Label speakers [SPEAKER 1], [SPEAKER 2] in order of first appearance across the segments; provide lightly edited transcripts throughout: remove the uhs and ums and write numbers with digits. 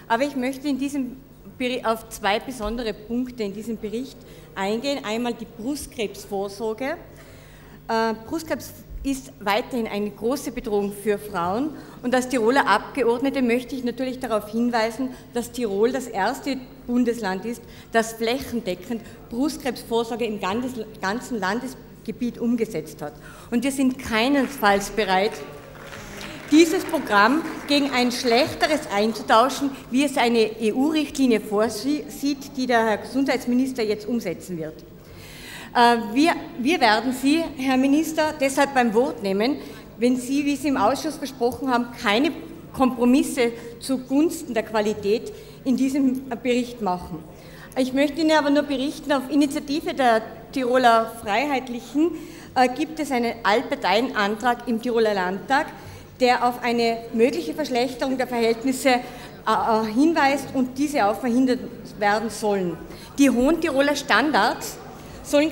[SPEAKER 1] Aber ich möchte auf zwei besondere Punkte in diesem Bericht eingehen. Einmal die Brustkrebsvorsorge. Brustkrebs ist weiterhin eine große Bedrohung für Frauen und als Tiroler Abgeordnete möchte ich natürlich darauf hinweisen, dass Tirol das erste Bundesland ist, das flächendeckend Brustkrebsvorsorge im ganzen Landesgebiet umgesetzt hat. Und wir sind keinesfalls bereit, dieses Programm gegen ein schlechteres einzutauschen, wie es eine EU-Richtlinie vorsieht, die der Herr Gesundheitsminister jetzt umsetzen wird. Wir werden Sie, Herr Minister, deshalb beim Wort nehmen, wenn Sie, wie Sie im Ausschuss versprochen haben, keine Kompromisse zugunsten der Qualität in diesem Bericht machen. Ich möchte Ihnen aber nur berichten, auf Initiative der Tiroler Freiheitlichen gibt es einen Allparteienantrag im Tiroler Landtag, der auf eine mögliche Verschlechterung der Verhältnisse hinweist und diese auch verhindert werden sollen. Die hohen Tiroler Standards sollen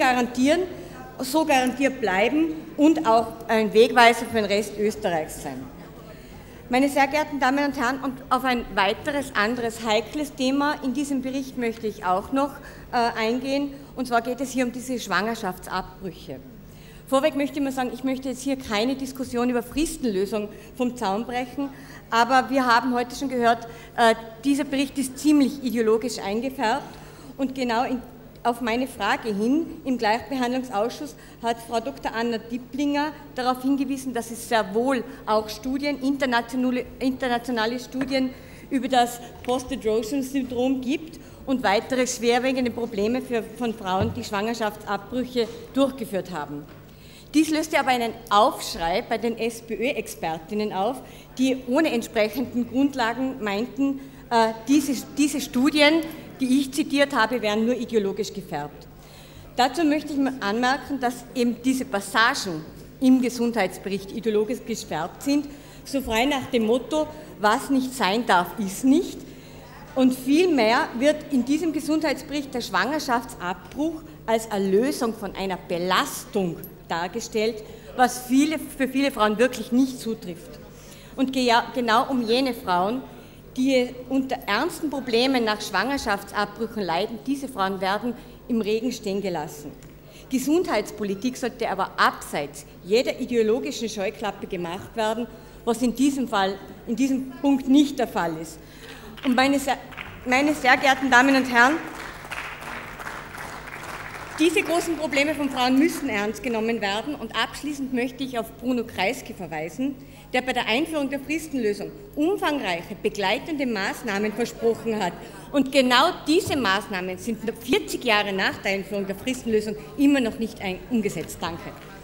[SPEAKER 1] so garantiert bleiben und auch ein Wegweiser für den Rest Österreichs sein. Meine sehr geehrten Damen und Herren, und auf ein weiteres, anderes heikles Thema in diesem Bericht möchte ich auch noch eingehen, und zwar geht es hier um diese Schwangerschaftsabbrüche. Vorweg möchte ich mal sagen, ich möchte jetzt hier keine Diskussion über Fristenlösung vom Zaun brechen, aber wir haben heute schon gehört, dieser Bericht ist ziemlich ideologisch eingefärbt und genau auf meine Frage hin im Gleichbehandlungsausschuss hat Frau Dr. Anna Dipplinger darauf hingewiesen, dass es sehr wohl auch Studien, internationale Studien über das Post-Androgen-Syndrom gibt und weitere schwerwiegende Probleme von Frauen, die Schwangerschaftsabbrüche durchgeführt haben. Dies löste aber einen Aufschrei bei den SPÖ-Expertinnen auf, die ohne entsprechenden Grundlagen meinten, diese Studien, die ich zitiert habe, wären nur ideologisch gefärbt. Dazu möchte ich anmerken, dass eben diese Passagen im Gesundheitsbericht ideologisch gefärbt sind, so frei nach dem Motto, was nicht sein darf, ist nicht. Und vielmehr wird in diesem Gesundheitsbericht der Schwangerschaftsabbruch als Erlösung von einer Belastung dargestellt, was für viele Frauen wirklich nicht zutrifft. Und genau um jene Frauen, die unter ernsten Problemen nach Schwangerschaftsabbrüchen leiden, diese Frauen werden im Regen stehen gelassen. Gesundheitspolitik sollte aber abseits jeder ideologischen Scheuklappe gemacht werden, was in diesem Punkt nicht der Fall ist. Und meine sehr geehrten Damen und Herren, diese großen Probleme von Frauen müssen ernst genommen werden und abschließend möchte ich auf Bruno Kreisky verweisen, der bei der Einführung der Fristenlösung umfangreiche begleitende Maßnahmen versprochen hat. Und genau diese Maßnahmen sind 40 Jahre nach der Einführung der Fristenlösung immer noch nicht umgesetzt. Danke.